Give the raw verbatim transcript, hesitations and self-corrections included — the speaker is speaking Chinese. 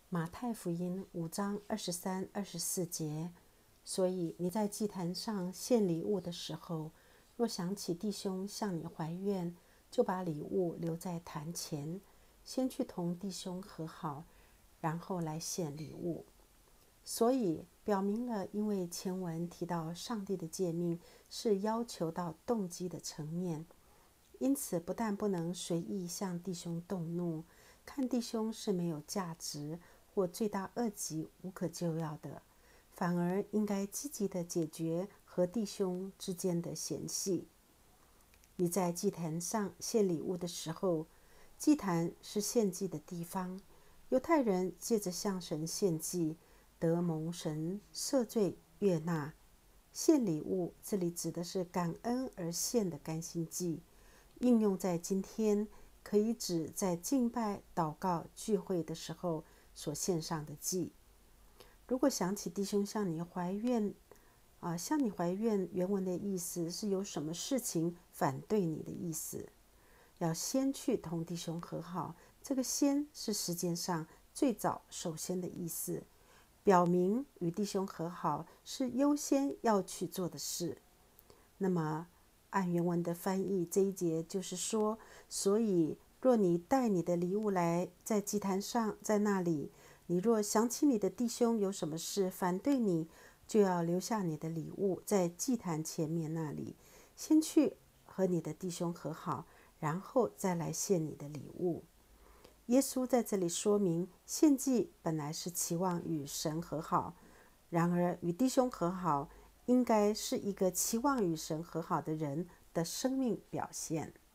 马太福音五章二十三、二十四节。所以你在祭坛上献礼物的时候，若想起弟兄向你怀怨，就把礼物留在坛前，先去同弟兄和好，然后来献礼物。所以表明了，因为前文提到上帝的诫命是要求到动机的层面，因此不但不能随意向弟兄动怒，看弟兄是没有价值或罪大恶极无可救药的，反而应该积极地解决和弟兄之间的嫌隙。你在祭坛上献礼物的时候，祭坛是献祭的地方，犹太人借着向神献祭，得蒙神赦罪悦纳。献礼物这里指的是感恩而献的甘心祭，应用在今天可以指在敬拜、祷告、聚会的时候所献上的祭。如果想起弟兄向你怀怨，啊，向你怀怨原文的意思是有什么事情反对你的意思，要先去同弟兄和好。这个先是时间上最早首先的意思，表明与弟兄和好是优先要去做的事。那么按原文的翻译，这一节就是说，所以若你带你的礼物来，在祭坛上，在那里，你若想起你的弟兄有什么事反对你，就要留下你的礼物在祭坛前面那里，先去和你的弟兄和好，然后再来献你的礼物。耶稣在这里说明，献祭本来是期望与神和好，然而与弟兄和好应该是一个期望与神和好的人的生命表现。